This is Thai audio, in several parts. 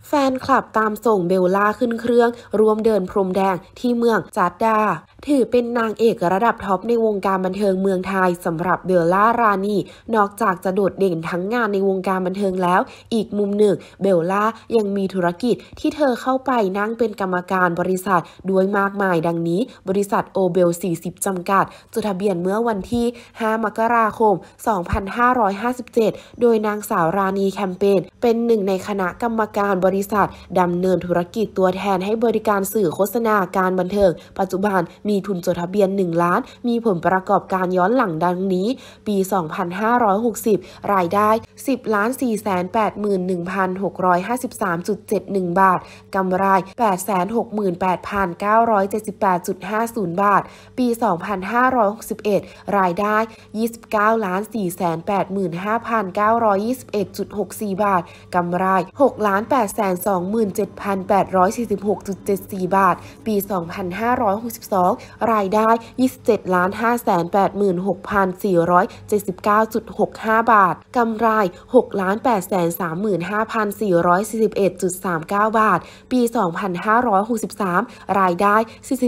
แฟนคลับตามส่งเบลล่าขึ้นเครื่องร่วมเดินพรมแดงที่เมืองจัดดาถือเป็นนางเอกระดับท็อปในวงการบันเทิงเมืองไทยสำหรับเบลล่ารานีนอกจากจะโดดเด่นทั้งงานในวงการบันเทิงแล้วอีกมุมหนึ่งเบลล่ายังมีธุรกิจที่เธอเข้าไปนั่งเป็นกรรมการบริษัทด้วยมากมายดังนี้บริษัทโอเบล40จำกัดจดทะเบียนเมื่อวันที่5มกราคม2557โดยนางสาวรานีแคมเปญเป็นหนึ่งในคณะกรรมการบริษัทดำเนินธุรกิจตัวแทนให้บริการสื่อโฆษณาการบันเทิงปัจจุบันมีทุนจดทะเบียน1ล้านมีผลประกอบการย้อนหลังดังนี้ปี 2560 รายได้ 10,481,653.71 บาทกำไร 868,978.50 บาทปี 2561 รายได้ 29,485,921.64 บาทกำไร 6,827,846.74 บาทปี 2562 รายได้ 27,586,479.65 บาทกำไร 6,835,441.39 บาทปี 2563 รายได้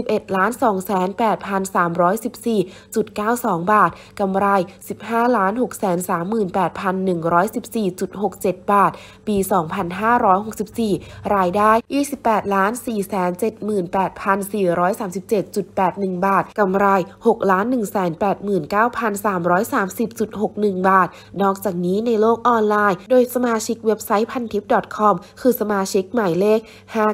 41,208,314.92 บาทกำไร 15,638,114.67 บาทปี 2564 รายได้ 28,473,437.81 บาทกำไร 6,189,330.61 บาทนอกจากนี้ในโลกออนไลน์โดยสมาชิกเว็บไซต์พันทิป .com คือสมาชิกหมายเลข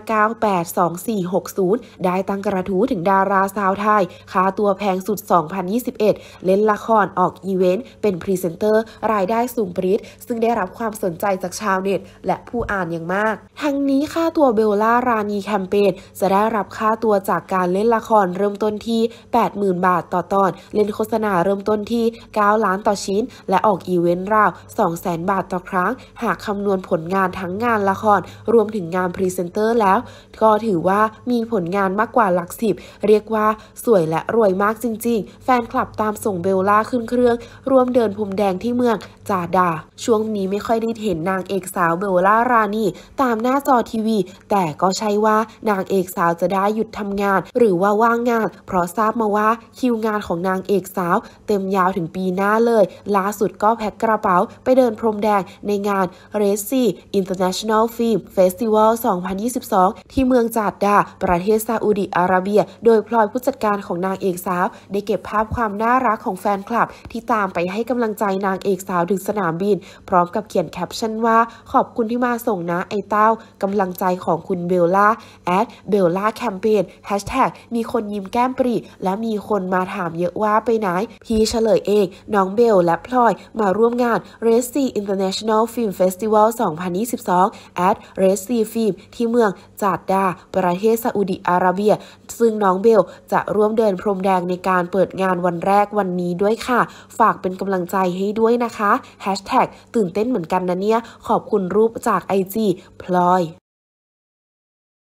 5982460 ได้ตั้งกระทู้ถึงดาราสาวไทยค่าตัวแพงสุด 2021 เล่นละครออกอีเวนต์เป็นพรีเซนเตอร์รายได้สูงปรี๊ดซึ่งได้รับความสนใจจากชาวเน็ตและผู้อ่านอย่างมากทั้งนี้ค่าตัวเบลล่ารานีแคมเปญจะได้รับค่าตัวจากการเล่นละครเริ่มต้นที่ 80,000 บาทต่อตอนเล่นโฆษณาเริ่มต้นที่9ล้านต่อชิ้นและออกอีเวนต์ราว 200,000 บาทต่อครั้งหากคำนวณผลงานทั้งงานละครรวมถึงงานพรีเซนเตอร์แล้วก็ถือว่ามีผลงานมากกว่าหลักสิบเรียกว่าสวยและรวยมากจริงๆแฟนคลับตามส่งเบลล่าขึ้นเครื่องร่วมเดินพรมแดงที่เมืองจาดาช่วงนี้ไม่ค่อยได้เห็นนางเอกสาวเบลล่ารานีตามหน้าจอทีวีแต่ก็ใช่ว่านางเอกสาวจะได้หยุดทำงานหรือว่าว่างงานเพราะทราบมาว่าคิวงานของนางเอกสาวเต็มยาวถึงปีหน้าเลยล่าสุดก็แพ็คกระเป๋าไปเดินพรมแดงในงาน Red Sea International Film Festival 2022 ที่เมืองจาดดาประเทศซาอุดิอาระเบียโดยพลอยผู้จัดการของนางเอกสาวได้เก็บภาพความน่ารักของแฟนคลับที่ตามไปให้กำลังใจนางเอกสาวถึงสนามบินพร้อมกับเขียนแคปชั่นว่าขอบคุณที่มาส่งนะไอ้เต้ากำลังใจของคุณเบลล่าเบลล่าแคมเปญมีคนยิ้มแก้มปรีและมีคนมาถามเยอะว่าไปไหนพี่เฉลยเองน้องเบลและพลอยมาร่วมงาน Red Sea International Film Festival 2022 Red Sea Film ที่เมืองจาดดาประเทศซาอุดิอาระเบียซึ่งน้องเบลจะร่วมเดินพรมแดงในการเปิดงานวันแรกวันนี้ด้วยค่ะฝากเป็นกำลังใจให้ด้วยนะคะ#ตื่นเต้นเหมือนกันนะเนี่ยขอบคุณรูปจาก IG พลอย